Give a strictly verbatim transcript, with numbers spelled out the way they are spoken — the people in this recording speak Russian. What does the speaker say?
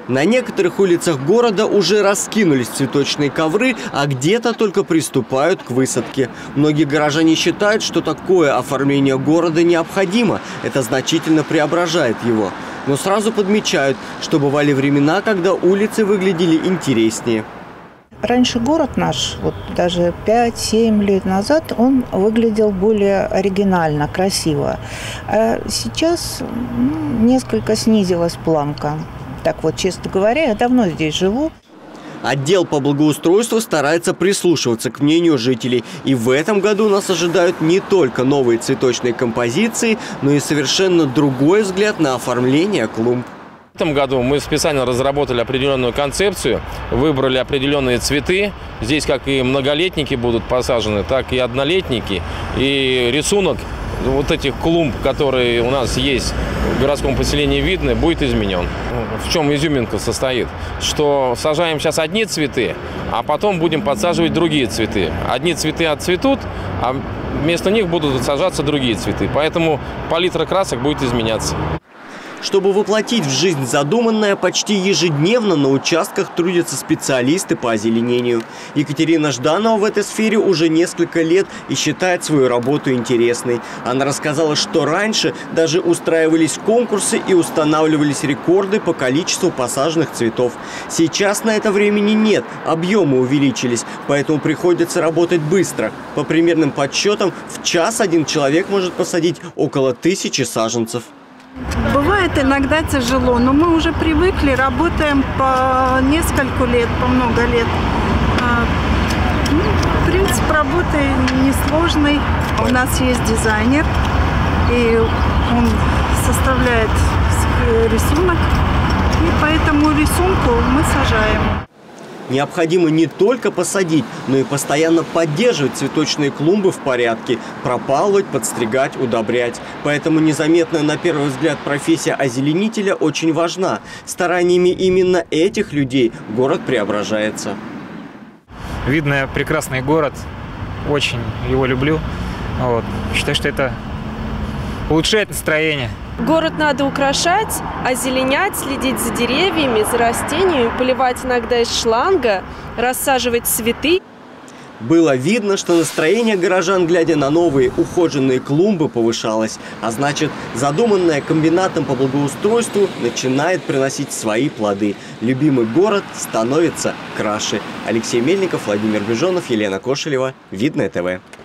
На некоторых улицах города уже раскинулись цветочные ковры, а где-то только приступают к высадке. Многие горожане считают, что такое оформление города необходимо. Это значительно преображает его. Но сразу подмечают, что бывали времена, когда улицы выглядели интереснее. Раньше город наш, вот даже пять-семь лет назад, он выглядел более оригинально, красиво. А сейчас ну, несколько снизилась планка. Так вот, честно говоря, я давно здесь живу. Отдел по благоустройству старается прислушиваться к мнению жителей. И в этом году нас ожидают не только новые цветочные композиции, но и совершенно другой взгляд на оформление клумб. В этом году мы специально разработали определенную концепцию, выбрали определенные цветы. Здесь как и многолетники будут посажены, так и однолетники. И рисунок вот этих клумб, которые у нас есть в городском поселении Видное, будет изменен. В чем изюминка состоит? Что сажаем сейчас одни цветы, а потом будем подсаживать другие цветы. Одни цветы отцветут, а вместо них будут сажаться другие цветы. Поэтому палитра красок будет изменяться. Чтобы воплотить в жизнь задуманное, почти ежедневно на участках трудятся специалисты по озеленению. Екатерина Жданова в этой сфере уже несколько лет и считает свою работу интересной. Она рассказала, что раньше даже устраивались конкурсы и устанавливались рекорды по количеству посаженных цветов. Сейчас на это времени нет, объемы увеличились, поэтому приходится работать быстро. По примерным подсчетам, в час один человек может посадить около тысячи саженцев. Бывает иногда тяжело, но мы уже привыкли, работаем по несколько лет, по много лет. Ну, принцип работы несложный. У нас есть дизайнер, и он составляет рисунок, и по этому рисунку мы сажаем. Необходимо не только посадить, но и постоянно поддерживать цветочные клумбы в порядке, пропалывать, подстригать, удобрять. Поэтому незаметная на первый взгляд профессия озеленителя очень важна. Стараниями именно этих людей город преображается. Видное прекрасный город, очень его люблю. Вот. Считаю, что это улучшает настроение. Город надо украшать, озеленять, следить за деревьями, за растениями, поливать иногда из шланга, рассаживать цветы. Было видно, что настроение горожан, глядя на новые ухоженные клумбы, повышалось. А значит, задуманное комбинатом по благоустройству начинает приносить свои плоды. Любимый город становится краше. Алексей Мельников, Владимир Бежонов, Елена Кошелева. Видное ТВ.